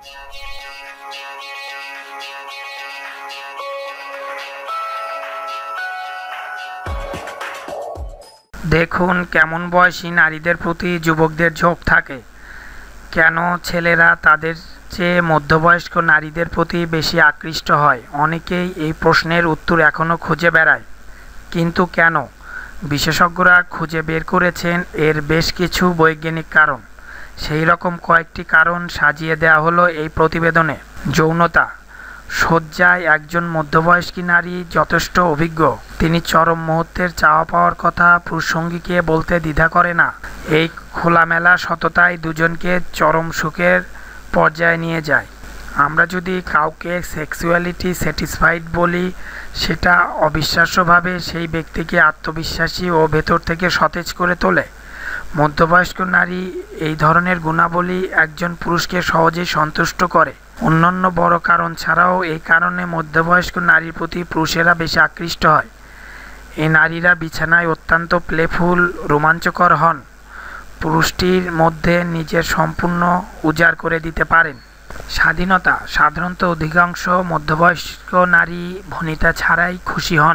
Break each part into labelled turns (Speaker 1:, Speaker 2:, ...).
Speaker 1: দেখুন কেমন বয়সী নারীদের প্রতি যুবকদের ঝোঁক থাকে। কেন ছেলেরা তাদের চেয়ে মধ্যবয়স্ক নারীদের প্রতি বেশি আকৃষ্ট হয়? অনেকেই এই প্রশ্নের উত্তর এখনও খুঁজে বেড়ায়। কিন্তু কেন? বিশেষজ্ঞরা খুঁজে বের করেছেন এর বেশ কিছু বৈজ্ঞানিক কারণ। সেই রকম কয়েকটি কারণ সাজিয়ে দেওয়া হলো এই প্রতিবেদনে। যৌনতা। শয্যায় একজন মধ্যবয়স্ক নারী যথেষ্ট অভিজ্ঞ। তিনি চরম মুহূর্তের চাওয়া পাওয়ার কথা পুরুষসঙ্গীকে বলতে দ্বিধা করে না। এই খোলামেলা সততাই দুজনকে চরম সুখের পর্যায়ে নিয়ে যায়। আমরা যদি কাউকে সেক্সুয়ালিটি স্যাটিসফাইড বলি, সেটা অবিশ্বাস্যভাবে সেই ব্যক্তিকে আত্মবিশ্বাসী ও ভেতর থেকে সতেজ করে তোলে। মধ্যবয়স্ক নারী এই ধরনের গুণাবলী একজন পুরুষকে সহজেই সন্তুষ্ট করে। অন্যান্য বড় কারণ ছাড়াও এই কারণে মধ্যবয়স্ক নারীর প্রতি পুরুষেরা বেশি আকৃষ্ট হয়। এই নারীরা বিছানায় অত্যন্ত প্লেফুল, রোমাঞ্চকর হন। পুরুষটির মধ্যে নিজের সম্পূর্ণ উজাড় করে দিতে পারেন। স্বাধীনতা। সাধারণত অধিকাংশ মধ্যবয়স্ক নারী ভনিতা ছাড়াই খুশি হন।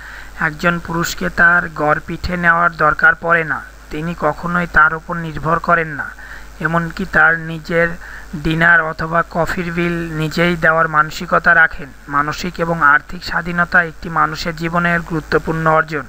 Speaker 1: একজন পুরুষকে তার গড়পিঠে নেওয়ার দরকার পড়ে না। তিনি কখনোই তার উপর নির্ভর করেন না। এমনকি তার নিজের ডিনার অথবা কফির বিল নিজেই দেওয়ার মানসিকতা রাখেন। মানসিক এবং আর্থিক স্বাধীনতা একটি মানুষের জীবনের গুরুত্বপূর্ণ অর্জন।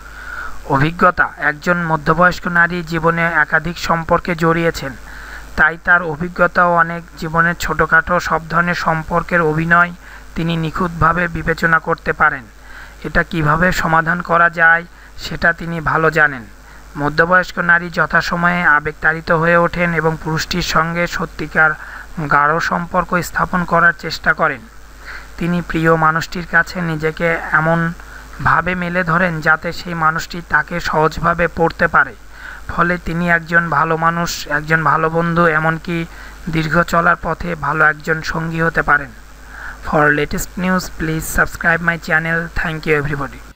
Speaker 1: অভিজ্ঞতা। একজন মধ্যবয়স্ক নারী জীবনে একাধিক সম্পর্কে জড়িয়েছেন, তাই তার অভিজ্ঞতাও অনেক। জীবনের ছোটোখাটো সব ধরনের সম্পর্কের অভিনয় তিনি নিখুঁতভাবে বিবেচনা করতে পারেন। এটা কিভাবে সমাধান করা যায় সেটা তিনি ভালো জানেন। মধ্যবয়স্ক নারী যথাসময়ে আবেগতাড়িত হয়ে ওঠেন এবং পুরুষটির সঙ্গে সত্যিকার গাঢ় সম্পর্ক স্থাপন করার চেষ্টা করেন। তিনি প্রিয় মানুষটির কাছে নিজেকে এমনভাবে মেলে ধরেন যাতে সেই মানুষটি তাকে সহজভাবে পড়তে পারে। ফলে তিনি একজন ভালো মানুষ, একজন ভালো বন্ধু, এমনকি দীর্ঘ চলার পথে ভালো একজন সঙ্গী হতে পারেন। For latest news please subscribe my channel. Thank you everybody.